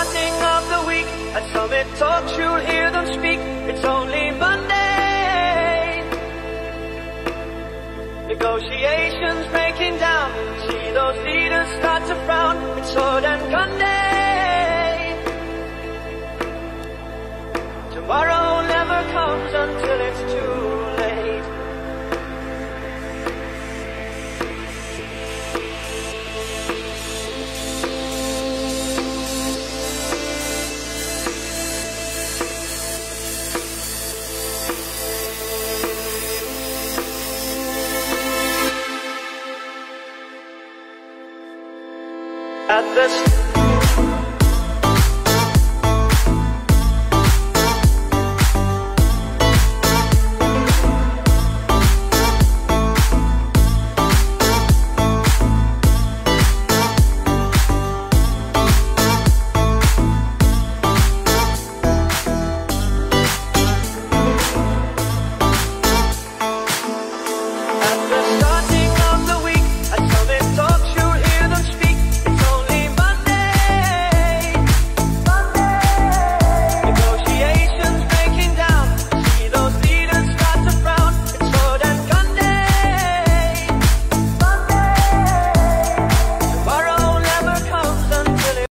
starting of the week. At Summit Talks you'll hear them speak. It's only Monday. Negotiations breaking down. See those leaders start to frown. It's sword and gun day. Tomorrow never comes until it's too late. At this start